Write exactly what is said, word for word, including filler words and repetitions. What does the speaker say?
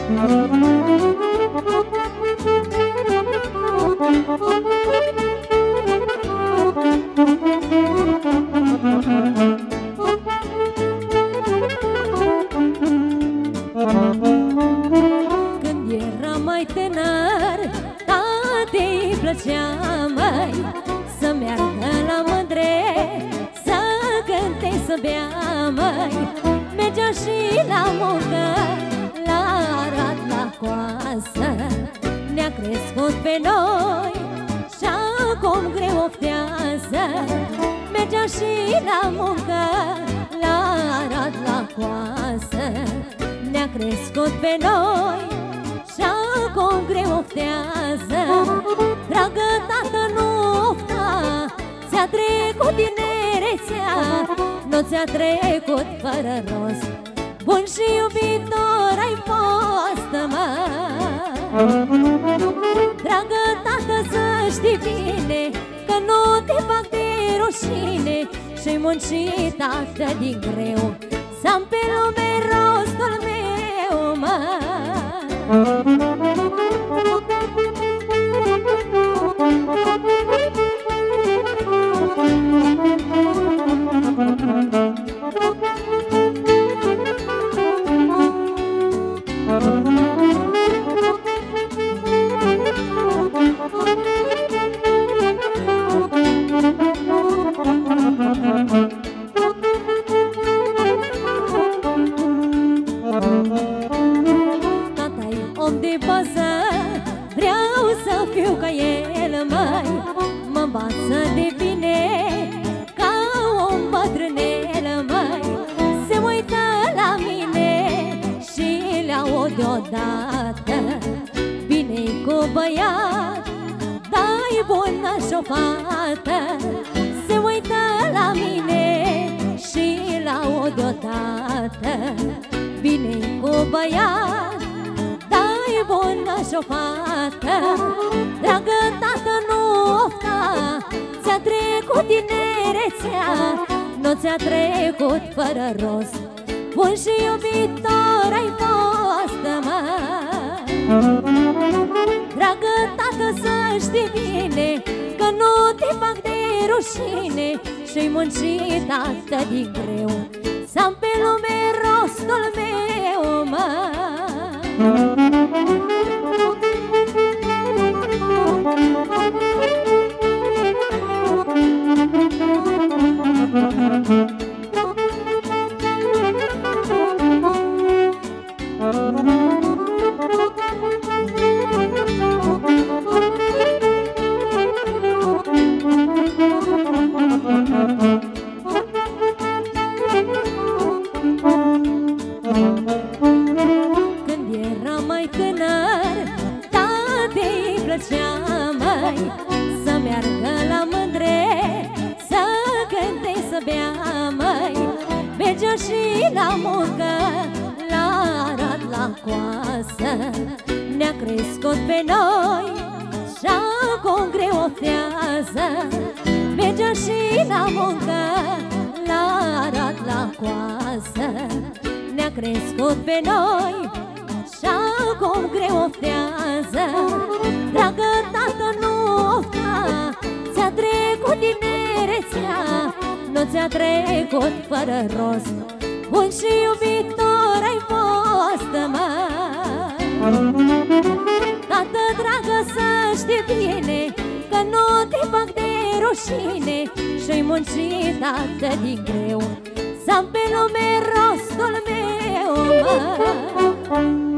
Când eram mai tânăr, tatei plăcea, măi, să meargă la mândre, să cânte, să bea, măi. Mergea și la muncă, la arat, la coasă. Ne-a crescut pe noi și acum greu oftează. Mergea și la muncă, la arat, la coasă. Ne-a crescut pe noi și acum greu oftează. Dragă tată, nu ofta, ți-a trecut tinerețea, nu ți-a trecut fără rost. Bun și iubitor ai fost, mă. Dragă tată, să știi bine că nu te fac de rușine, și-ai muncit atât din greu să am pe lume rostul meu, mă. Tata-i om de bază, vreau să fiu ca el, măi. Mă învață de bine ca un bătrânel, măi. Se uită la mine și le-aud deodată: bine-i cu băiat, dai bună și-o fată. Se uită la mine și le-aud deodată: bine-i cu băiat, dai bună și-o fată. Dragă tată, nu ofta, ți-a trecut tinerețea, nu ți-a trecut fără rost. Bun și iubitor ai fost, mă. Dragă tată, să știi bine că nu te fac de rușine, și-ai muncit atât din greu să am pe lume rostul meu, mă. Când eram mai tânăr, tatei plăcea, măi, să meargă la mândre, să cânte, să bea, măi. Mergea și la muncă, la arat, la coasă. Ne-a crescut pe noi și acum greu oftează. Mergea și la muncă, la arat, la coasă. Ne-a crescut pe noi și acum greu oftează. Dragă tată, nu ofta, ți-a trecut tinerețea, nu ți-a trecut fără rost. Bun și iubitor ai fost, mă. Tată dragă, să știi bine că nu te fac de rușine, și-ai muncit atât din greu să am pe lume rostul meu, mă.